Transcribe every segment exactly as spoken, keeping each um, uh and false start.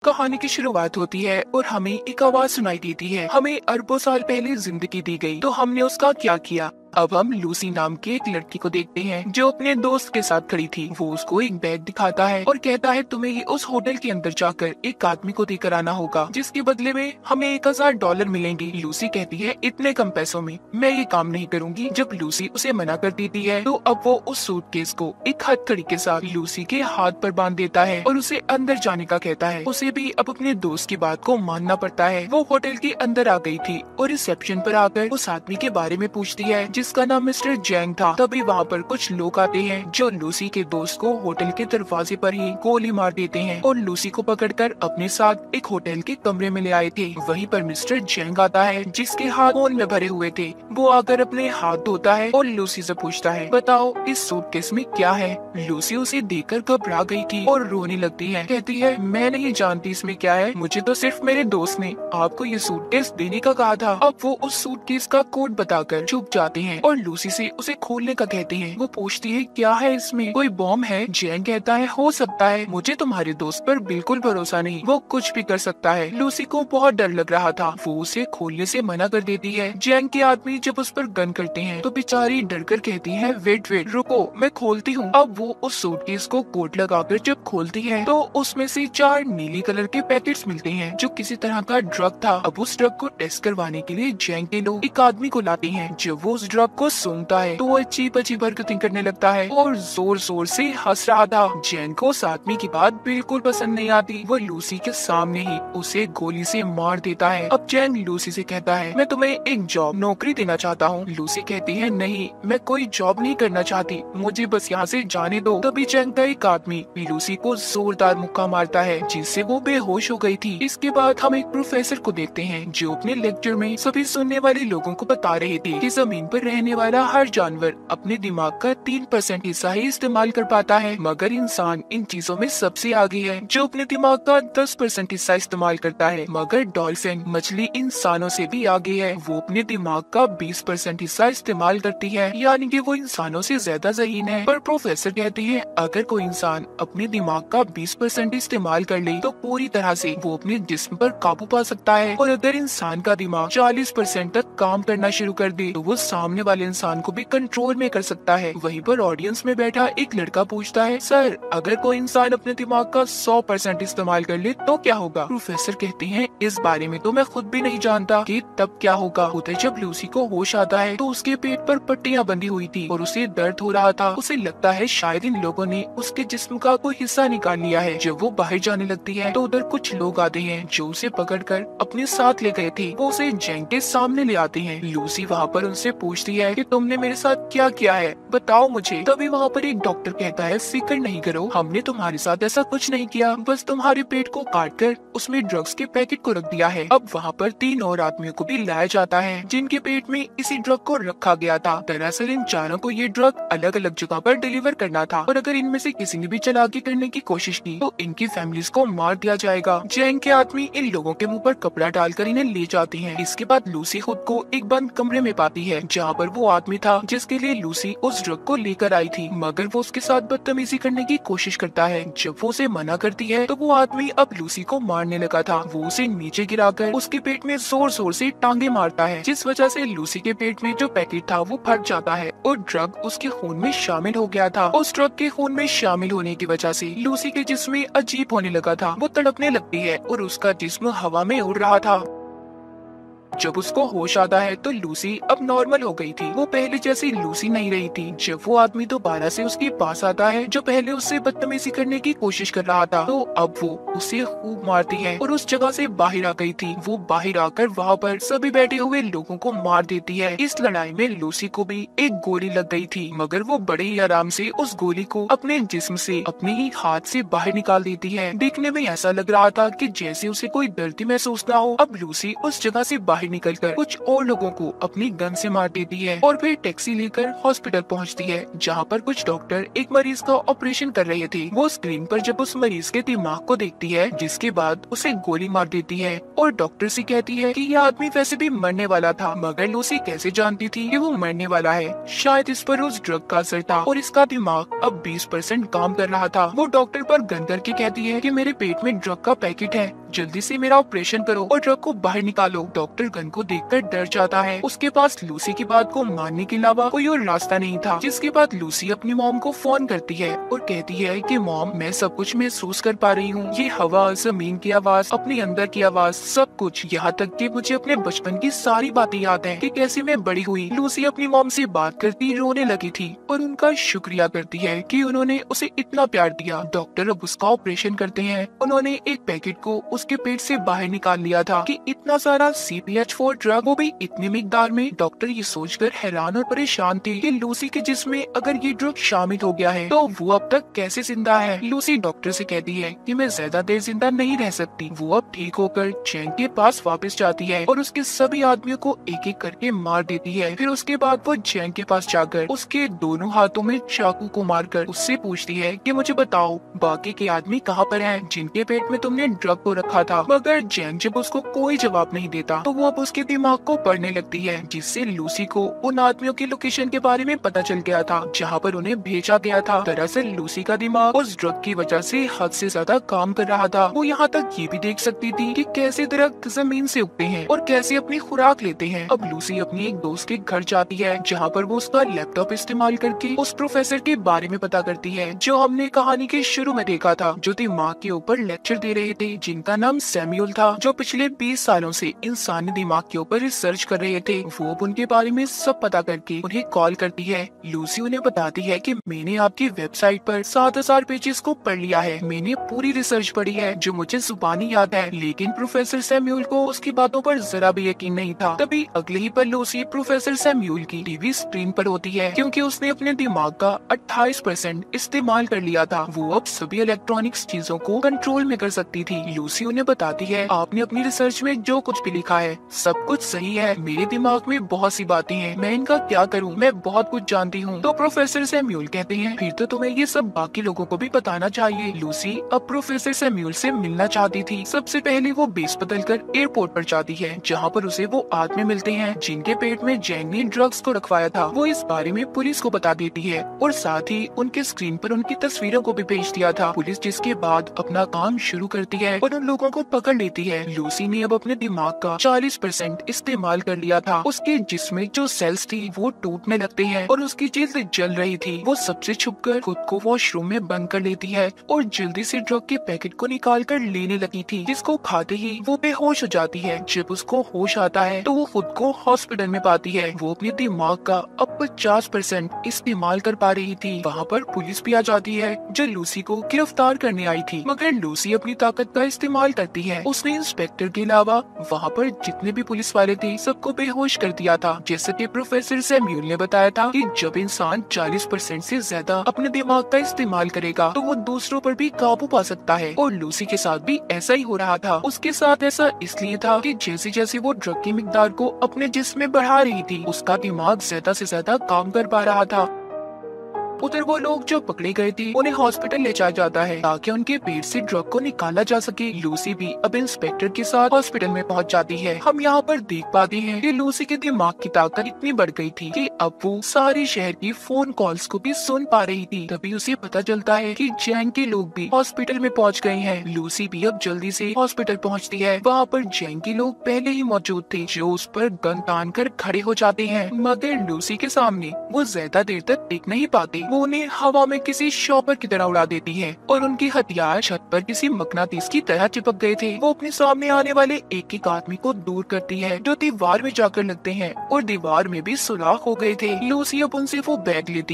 कहानी की शुरुआत होती है और हमें एक आवाज सुनाई देती है। हमें अरबों साल पहले जिंदगी दी गई, तो हमने उसका क्या किया। अब हम लूसी नाम की एक लड़की को देखते हैं जो अपने दोस्त के साथ खड़ी थी। वो उसको एक बैग दिखाता है और कहता है तुम्हें ये उस होटल के अंदर जाकर एक आदमी को देकर आना होगा, जिसके बदले में हमें एक हजार डॉलर मिलेंगे। लूसी कहती है इतने कम पैसों में मैं ये काम नहीं करूंगी। जब लूसी उसे मना कर देती है तो अब वो उस सूटकेस को एक हथकड़ी के साथ लूसी के हाथ पर बांध देता है और उसे अंदर जाने का कहता है। उसे भी अब अपने दोस्त की बात को मानना पड़ता है। वो होटल के अंदर आ गई थी और रिसेप्शन पर आकर उस आदमी के बारे में पूछती है जिसका नाम मिस्टर जैंग था। तभी वहाँ पर कुछ लोग आते हैं जो लूसी के दोस्त को होटल के दरवाजे पर ही गोली मार देते हैं और लूसी को पकड़कर अपने साथ एक होटल के कमरे में ले आए थे। वहीं पर मिस्टर जैंग आता है जिसके हाथ खून में भरे हुए थे। वो आकर अपने हाथ धोता है और लूसी से पूछता है बताओ इस सूटकेस में क्या है। लूसी उसे देखकर घबरा गई थी और रोने लगती है। कहती है मैं नहीं जानती इसमें क्या है, मुझे तो सिर्फ मेरे दोस्त ने आपको ये सूटकेस देने का कहा था। अब वो उस सूटकेस का कोड बताकर चुप जाते हैं और लूसी से उसे खोलने का कहती है। वो पूछती है क्या है इसमें, कोई बॉम्ब है। जैंग कहता है हो सकता है, मुझे तुम्हारे दोस्त पर बिल्कुल भरोसा नहीं, वो कुछ भी कर सकता है। लूसी को बहुत डर लग रहा था। वो उसे खोलने से मना कर देती है। जैंग के आदमी जब उस पर गन करते हैं तो बेचारी डरकर कहती है वेट वेट रुको मैं खोलती हूँ। अब वो उस सूटकेस को कोट लगाकर जब खोलती है तो उसमें से चार नीली कलर के पैकेट्स मिलते हैं जो किसी तरह का ड्रग था। अब उस ड्रग को टेस्ट करवाने के लिए जैंग के लोग एक आदमी को लाते हैं। जब वो उस ड्रग को सूंघता है तो वो अजीब अजीब हरकतें करने लगता है और जोर जोर से हंस रहा था। जैंग को उस आदमी की बात बिल्कुल पसंद नहीं आती। वो लूसी के सामने ही उसे गोली से मार देता है। अब जैंग लूसी से कहता है मैं तुम्हें एक जॉब नौकरी देना चाहता हूँ। लूसी कहती है नहीं मैं कोई जॉब नहीं करना चाहती, मुझे बस यहाँ से जाने दो। तभी जैंग का एक आदमी लूसी को जोरदार मुक्का मारता है जिससे वो बेहोश हो गई थी। इसके बाद हम एक प्रोफेसर को देखते हैं जो अपने लेक्चर में सभी सुनने वाले लोगों को बता रहे थे कि जमीन पर रहने वाला हर जानवर अपने दिमाग का तीन परसेंट हिस्सा ही इस्तेमाल कर पाता है, मगर इंसान इन चीजों में सबसे आगे है जो अपने दिमाग का दस परसेंट हिस्सा इस्तेमाल करता है। मगर डॉल्फिन मछली इंसानों से भी आगे है, वो अपने दिमाग का बीस परसेंट हिस्सा इस्तेमाल करती है, यानी कि वो इंसानों से ज्यादा ज़हीन है। पर प्रोफेसर कहते हैं अगर कोई इंसान अपने दिमाग का बीस परसेंट इस्तेमाल कर ले तो पूरी तरह से वो अपने जिस्म पर काबू पा सकता है, और अगर इंसान का दिमाग चालीस परसेंट तक काम करना शुरू कर दे तो वो सामने वाले इंसान को भी कंट्रोल में कर सकता है। वहीं पर ऑडियंस में बैठा एक लड़का पूछता है सर अगर कोई इंसान अपने दिमाग का सौ परसेंट इस्तेमाल कर ले तो क्या होगा। प्रोफेसर कहते हैं इस बारे में तो मैं खुद भी नहीं जानता कि तब क्या होगा। उधर जब लूसी को होश आता है तो उसके पेट पर पट्टियां बंधी हुई थी और उसे दर्द हो रहा था। उसे लगता है शायद इन लोगों ने उसके जिस्म का कोई हिस्सा निकाल लिया है। जब वो बाहर जाने लगती है तो उधर कुछ लोग आते हैं जो उसे पकड़कर अपने साथ ले गए थे। वो उसे जैंग के सामने ले आते हैं। लूसी वहाँ पर उनसे पूछती है कि तुमने मेरे साथ क्या किया है, बताओ मुझे। तभी वहाँ पर एक डॉक्टर कहता है फिक्र नहीं करो, हमने तुम्हारे साथ ऐसा कुछ नहीं किया, बस तुम्हारे पेट को काट कर उसमें ड्रग्स के पैकेट को रख दिया है। अब वहाँ पर तीन और आदमियों को भी लाया जाता है जिनके पेट में इसी ड्रग को रखा गया था। दरअसल इन चारों को ये ड्रग अलग अलग जगह पर डिलीवर करना था और अगर इनमें से किसी ने भी चालाकी करने की कोशिश की तो इनकी फैमिलीज को मार दिया जाएगा। जैंग के आदमी इन लोगों के मुंह पर कपड़ा डालकर इन्हें ले जाते हैं। इसके बाद लूसी खुद को एक बंद कमरे में पाती है जहाँ पर वो आदमी था जिसके लिए लूसी उस ड्रग को लेकर आई थी, मगर वो उसके साथ बदतमीजी करने की कोशिश करता है। जब वो उसे मना करती है तो वो आदमी अब लूसी को मारने लगा था। वो उसे नीचे गिराकर उसके पेट में जोर जोर से टांगे मारता है, जिस वजह से लूसी के पेट में जो पैकेट था वो फट जाता है और ड्रग उसके खून में शामिल हो गया था। उस ड्रग के खून में शामिल होने की वजह से लूसी के जिस्म में अजीब होने लगा था। वो तड़पने लगती है और उसका जिस्म हवा में उड़ रहा था। जब उसको होश आता है तो लूसी अब नॉर्मल हो गई थी। वो पहले जैसी लूसी नहीं रही थी। जब वो आदमी दोबारा से उसके पास आता है जो पहले उससे बदतमीजी करने की कोशिश कर रहा था, तो अब वो उसे खूब मारती है और उस जगह से बाहर आ गई थी। वो बाहर आकर वहाँ पर सभी बैठे हुए लोगों को मार देती है। इस लड़ाई में लूसी को भी एक गोली लग गई थी, मगर वो बड़े ही आराम से उस गोली को अपने जिस्म से अपने ही हाथ से बाहर निकाल देती है। देखने में ऐसा लग रहा था कि जैसे उसे कोई दर्द महसूस ना हो। अब लूसी उस जगह से बाहर बाहर निकलकर कुछ और लोगों को अपनी गन से मार देती है और फिर टैक्सी लेकर हॉस्पिटल पहुंचती है, जहां पर कुछ डॉक्टर एक मरीज का ऑपरेशन कर रहे थे। वो स्क्रीन पर जब उस मरीज के दिमाग को देखती है, जिसके बाद उसे गोली मार देती है और डॉक्टर से कहती है कि यह आदमी वैसे भी मरने वाला था, मगर लूसी कैसे जानती थी कि वो मरने वाला है? शायद इस पर उस ड्रग का असर था और इसका दिमाग अब बीस परसेंट काम कर रहा था। वो डॉक्टर पर गन करके कहती है कि मेरे पेट में ड्रग का पैकेट है, जल्दी से मेरा ऑपरेशन करो और ड्रग को बाहर निकालो। डॉक्टर गन को देखकर डर जाता है। उसके पास लूसी की बात को मानने के अलावा कोई और रास्ता नहीं था, जिसके बाद लूसी अपनी मॉम को फोन करती है और कहती है कि मॉम, मैं सब कुछ महसूस कर पा रही हूँ, ये हवा, जमीन की आवाज, अपने अंदर की आवाज, सब कुछ, यहाँ तक कि मुझे अपने बचपन की सारी बातें याद है कि कैसे मैं बड़ी हुई। लूसी अपनी मॉम से बात करती रोने लगी थी और उनका शुक्रिया करती है कि उन्होंने उसे इतना प्यार दिया। डॉक्टर अब उसका ऑपरेशन करते हैं। उन्होंने एक पैकेट को उसके पेट से बाहर निकाल लिया था कि इतना सारा C P H four drug, वो भी इतनी मिकदार में। डॉक्टर ये सोचकर हैरान और परेशान थे कि लूसी के जिस्म में अगर ये ड्रग शामिल हो गया है तो वो अब तक कैसे जिंदा है। लूसी डॉक्टर से कहती है कि मैं ज्यादा देर जिंदा नहीं रह सकती। वो अब ठीक होकर जैंग के पास वापस जाती है और उसके सभी आदमियों को एक एक करके मार देती है। फिर उसके बाद वो जैंग के पास जाकर उसके दोनों हाथों में चाकू को मारकर उससे पूछती है कि मुझे बताओ, बाकी के आदमी कहाँ पर हैं जिनके पेट में तुमने ड्रग को रखा था? मगर जैंग जब उसको कोई जवाब नहीं देता तो वो अब उसके दिमाग को पढ़ने लगती है, जिससे लूसी को उन आदमियों की लोकेशन के बारे में पता चल गया था जहाँ पर उन्हें भेजा गया था। दरअसल लूसी का दिमाग उस ड्रग की वजह से हद से ज्यादा काम कर रहा था। वो यहाँ तक ये भी देख सकती थी कि कैसे दरख्त जमीन से उगते हैं और कैसे अपनी खुराक लेते हैं। अब लूसी अपनी एक दोस्त के घर जाती है, जहाँ पर वो उसका लैपटॉप इस्तेमाल करके उस प्रोफेसर के बारे में पता करती है जो हमने कहानी के शुरू में देखा था, जो दिमाग के ऊपर लेक्चर दे रहे थे, जिनका नाम सैमुअल था, जो पिछले बीस सालों से इंसानी दिमाग के ऊपर रिसर्च कर रहे थे। वो अब उनके बारे में सब पता करके उन्हें कॉल करती है। लूसी उन्हें बताती है कि मैंने आपकी वेबसाइट पर सात हजार पेजेस को पढ़ लिया है, मैंने पूरी रिसर्च पढ़ी है जो मुझे जुबानी याद है। लेकिन प्रोफेसर सैमुअल को उसकी बातों पर जरा भी यकीन नहीं था। तभी अगले ही पल लूसी प्रोफेसर सैमुअल की टीवी स्क्रीन पर होती है, क्योंकि उसने अपने दिमाग का अट्ठाईस परसेंट इस्तेमाल कर लिया था। वो अब सभी इलेक्ट्रॉनिक्स चीजों को कंट्रोल में कर सकती थी। लूसी उन्हें बताती है, आपने अपनी रिसर्च में जो कुछ भी लिखा है सब कुछ सही है, मेरे दिमाग में बहुत सी बातें हैं, मैं इनका क्या करूं, मैं बहुत कुछ जानती हूं। तो प्रोफेसर सैमुअल कहते हैं, फिर तो तुम्हें ये सब बाकी लोगों को भी बताना चाहिए। लूसी अब प्रोफेसर सैमुअल से मिलना चाहती थी। सबसे पहले वो बेस बदल कर एयरपोर्ट पर जाती है, जहाँ पर उसे वो आदमी मिलते हैं जिनके पेट में जैंग ने ड्रग्स को रखवाया था। वो इस बारे में पुलिस को बता देती है और साथ ही उनके स्क्रीन पर उनकी तस्वीरों को भी भेज दिया था। पुलिस जिसके बाद अपना काम शुरू करती है और उन लोगों को पकड़ लेती है। लूसी ने अब अपने दिमाग का चालीस परसेंट इस्तेमाल कर लिया था। उसके जिस्म में जो सेल्स थी वो टूटने लगते हैं और उसकी जिल्द जल रही थी। वो सबसे छुपकर खुद को वॉशरूम में बंद कर लेती है और जल्दी से ड्रग के पैकेट को निकाल कर लेने लगी थी, जिसको खाते ही वो बेहोश हो जाती है। जब उसको होश आता है तो वो खुद को हॉस्पिटल में पाती है। वो अपने दिमाग का अब पचास परसेंट इस्तेमाल कर पा रही थी। वहाँ पर पुलिस भी आ जाती है जो लूसी को गिरफ्तार करने आई थी, मगर लूसी अपनी ताकत का इस्तेमाल करती है। उसने इंस्पेक्टर के अलावा वहाँ पर जितने भी पुलिस वाले थे सबको बेहोश कर दिया था। जैसे कि प्रोफेसर सैमुअल ने बताया था कि जब इंसान चालीस परसेंट से ज्यादा अपने दिमाग का इस्तेमाल करेगा तो वो दूसरों पर भी काबू पा सकता है, और लूसी के साथ भी ऐसा ही हो रहा था। उसके साथ ऐसा इसलिए था कि जैसे जैसे वो ड्रग की मिकदार को अपने जिस्म में बढ़ा रही थी, उसका दिमाग ज्यादा से ज्यादा काम कर पा रहा था। उधर वो लोग जो पकड़े गए थे उन्हें हॉस्पिटल ले जाया जाता है ताकि उनके पेट से ड्रग को निकाला जा सके। लूसी भी अब इंस्पेक्टर के साथ हॉस्पिटल में पहुंच जाती है। हम यहाँ पर देख पाते हैं कि लूसी के दिमाग की ताकत इतनी बढ़ गई थी कि अब वो सारी शहर की फोन कॉल्स को भी सुन पा रही थी। तभी उसे पता चलता है कि जैंग के लोग भी हॉस्पिटल में पहुँच गए हैं। लूसी भी अब जल्दी से हॉस्पिटल पहुँचती है। वहाँ पर जैंग के लोग पहले ही मौजूद थे जो उस पर गन तान कर खड़े हो जाते हैं, मगर लूसी के सामने वो ज्यादा देर तक टिक नहीं पाते। वो उन्हें हवा में किसी शॉपर की तरह उड़ा देती है और उनके हथियार छत पर किसी मकनातीस की तरह चिपक गए थे। वो अपने सामने आने वाले एक एक आदमी को दूर करती है जो दीवार में जाकर लगते हैं और दीवार में भी सुराख हो गए थे। लूसी अब उनसे वो बैग लेती है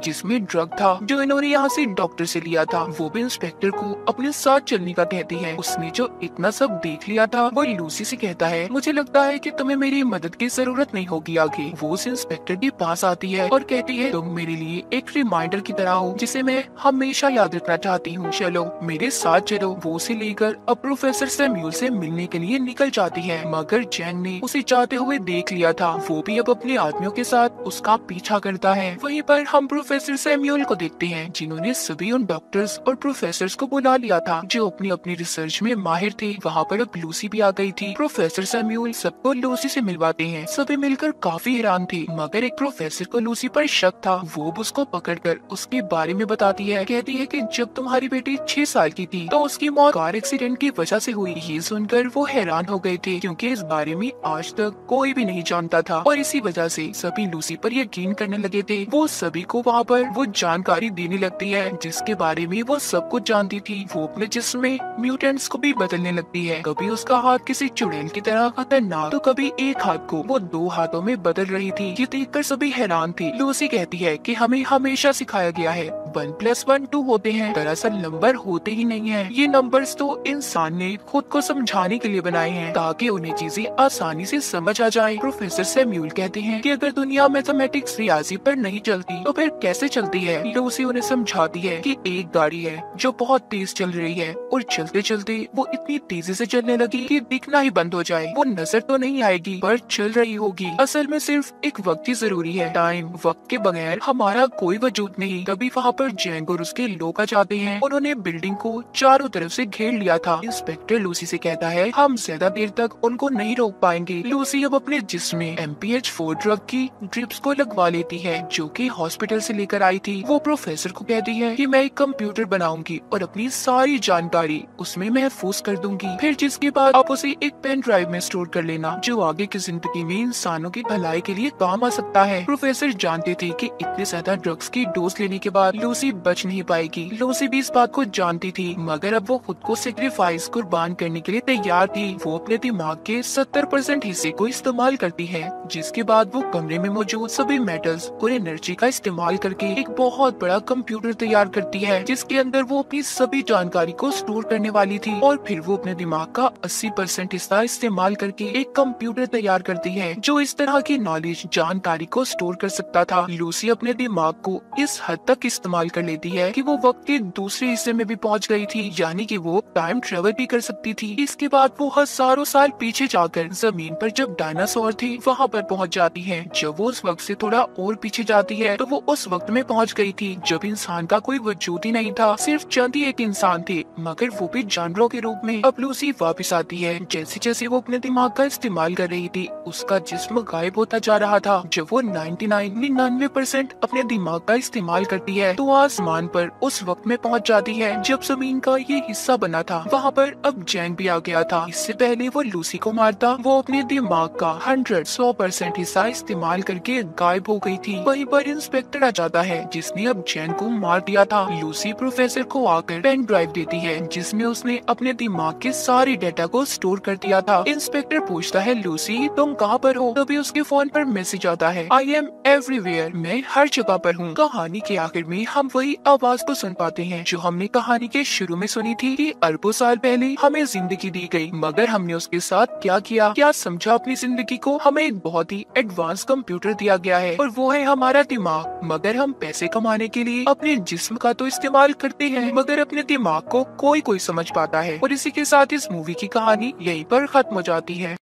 जिसमें ड्रग था जो इन्होंने यहाँ से डॉक्टर से लिया था। वो भी इंस्पेक्टर को अपने साथ चलने का कहती है। उसने जो इतना सब देख लिया था वो लूसी से कहता है, मुझे लगता है कि तुम्हें मेरी मदद की जरूरत नहीं होगी आगे। वो उस इंस्पेक्टर के पास आती है और कहती है, तुम मेरे लिए एक रिमाइंडर की तरह हो जिसे मैं हमेशा याद रखना चाहती हूँ, चलो मेरे साथ चलो। वो उसे लेकर अब प्रोफेसर सैम्यूल से मिलने के लिए निकल जाती है, मगर जैंग ने उसे जाते हुए देख लिया था। वो भी अब अपने आदमियों के साथ उसका पीछा करता है। वहीं पर हम प्रोफेसर सैम्यूल को देखते हैं जिन्होंने सभी उन डॉक्टर्स और प्रोफेसर को बुला लिया था जो अपनी अपनी रिसर्च में माहिर थे। वहाँ पर अब लूसी भी आ गई थी। प्रोफेसर सैम्यूल सबको लूसी से मिलवाते हैं। सभी मिलकर काफी हैरान थे, मगर एक प्रोफेसर को लूसी पर शक था। वो उसको पकड़कर उसके बारे में बताती है। कहती है कि जब तुम्हारी बेटी छह साल की थी तो उसकी मौत कार एक्सीडेंट की वजह से हुई। ये सुनकर वो हैरान हो गए थे क्योंकि इस बारे में आज तक कोई भी नहीं जानता था और इसी वजह से सभी लूसी पर यकीन करने लगे थे। वो सभी को वहाँ पर वो जानकारी देने लगती है जिसके बारे में वो सब कुछ जानती थी। वो अपने जिस्म में म्यूटेंट्स को भी बदलने लगती है। कभी उसका हाथ किसी चुड़ैल की तरह खतरनाक तो कभी एक हाथ को वो दो हाथों में बदल रही थी। ये देखकर सभी हैरान थे। लूसी कहती है कि हमें हमेशा सिखाया गया है वन प्लस वन टू होते हैं, दरअसल नंबर होते ही नहीं है। ये नंबर्स तो इंसान ने खुद को समझाने के लिए बनाए हैं ताकि उन्हें चीजें आसानी से समझ आ जाए। प्रोफेसर सैम्यूल कहते हैं कि अगर दुनिया मैथमेटिक्स रियाजी पर नहीं चलती तो फिर कैसे चलती है। लूसी उन्हें समझाती है कि एक गाड़ी है जो बहुत तेज चल रही है और चलते चलते वो इतनी तेजी से चलने लगी कि दिखना ही बंद हो जाए। वो नजर तो नहीं आएगी पर चल रही होगी। असल में सिर्फ एक वक्त ही जरूरी है, टाइम। वक्त के बगैर हमारा कोई वजूद नहीं। तभी वहाँ पर जैंग और उसके लोग आ जाते हैं। उन्होंने बिल्डिंग को चारों तरफ से घेर लिया था। इंस्पेक्टर लूसी से कहता है, हम ज्यादा देर तक उनको नहीं रोक पाएंगे। लूसी अब अपने जिस्म में M P H four drug की ड्रिप्स को लगवा लेती है जो कि हॉस्पिटल से लेकर आई थी। वो प्रोफेसर को कहती है कि मैं एक कंप्यूटर बनाऊंगी और अपनी सारी जानकारी उसमें महफूज कर दूंगी, फिर जिसके बाद आप उसे एक पेन ड्राइव में स्टोर कर लेना जो आगे की जिंदगी में इंसानों की भलाई के लिए काम आ सकता है। प्रोफेसर जानते थे कि इतने ज्यादा ड्रग्स की डोज लेने के बाद लूसी बच नहीं पाएगी। लूसी भी इस बात को जानती थी, मगर अब वो खुद को सेक्रीफाइस कुर्बान करने के लिए तैयार थी। वो अपने दिमाग के सत्तर परसेंट हिस्से को इस्तेमाल करती है, जिसके बाद वो कमरे में मौजूद सभी मेटल्स और एनर्जी का इस्तेमाल करके एक बहुत बड़ा कंप्यूटर तैयार करती है जिसके अंदर वो अपनी सभी जानकारी को स्टोर करने वाली थी। और फिर वो अपने दिमाग का अस्सी परसेंट हिस्सा इस्तेमाल करके एक कंप्यूटर तैयार करती है जो इस तरह की नॉलेज जानकारी को स्टोर कर सकता था। लूसी अपने दिमाग को इस हद तक इस्तेमाल कर लेती है कि वो वक्त के दूसरे हिस्से में भी पहुंच गई थी, यानी कि वो टाइम ट्रेवल भी कर सकती थी। इसके बाद वो हजारों साल पीछे जाकर जमीन पर जब डायनासोर थे वहाँ पर पहुँच जाती है। जब वो उस वक्त से थोड़ा और पीछे जाती है तो वो उस वक्त में पहुँच गई थी जब इंसान का कोई वजूद ही नहीं था, सिर्फ चंद ही एक इंसान थे, मगर वो भी जानवरों के रूप में। अब लूसी वापस आती है। जैसे जैसे वो अपने दिमाग का इस्तेमाल कर रही थी उसका जिस्म गायब होता जा रहा था। जब वो निन्यानवे निन्यानवे परसेंट अपने दिमाग का इस्तेमाल करती है तो आसमान पर उस वक्त में पहुंच जाती है जब जमीन का ये हिस्सा बना था। वहाँ पर अब जैंग भी आ गया था। इससे पहले वो लूसी को मारता वो अपने दिमाग का हंड्रेड सौ परसेंट हिस्सा इस्तेमाल करके गायब हो गई थी। वहीं पर इंस्पेक्टर आ जाता है जिसने अब जैंग को मार दिया था। लूसी प्रोफेसर को आकर पेन ड्राइव देती है जिसमें उसने अपने दिमाग के सारी डेटा को स्टोर कर दिया था। इंस्पेक्टर पूछता है, लूसी तुम कहाँ पर हो? तभी उसके फोन पर मैसेज आता है, आई एम एवरीवेयर, मैं हर जगह पर हूँ। कहानी के आखिर में हम वही आवाज को सुन पाते हैं जो हमने कहानी के शुरू में सुनी थी कि अरबों साल पहले हमें जिंदगी दी गई, मगर हमने उसके साथ क्या किया, क्या समझा अपनी जिंदगी को। हमें एक बहुत ही एडवांस कंप्यूटर दिया गया है और वो है हमारा दिमाग, मगर हम पैसे कमाने के लिए अपने जिस्म का तो इस्तेमाल करते हैं मगर अपने दिमाग को कोई कोई समझ पाता है। और इसी के साथ इस मूवी की कहानी यहीं पर खत्म हो जाती है।